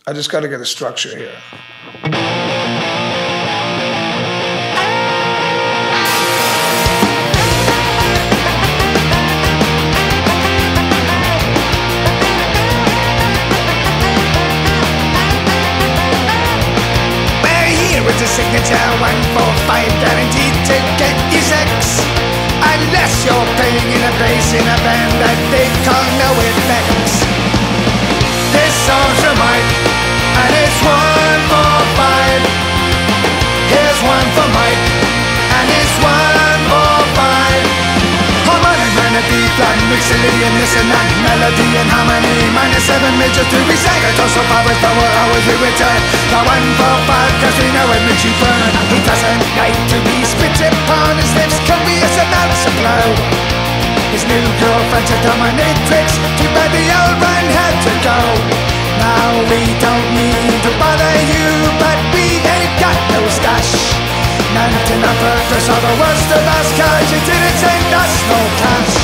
I just got to get a structure here. With a signature 145 guaranteed to get you sex, unless you're playing in a bass in a band that they call no effects. This song's for Mike, and it's 145. Here's one for Mike, and it's 145. Harmonic minor B flat, mixolydian, this and that, melody and harmony, minor 7 major 3, we sang it also powers, power hours, we return. The 145, cause we know it makes you burn. He doesn't like to be spit upon, his lips copious amounts of blow. His new girlfriend's a dominatrix, too bad the old one had to go. Now we don't need to bother you, but we ain't got no stash. None to number, cause all the worst of us, cause you didn't send us no cash.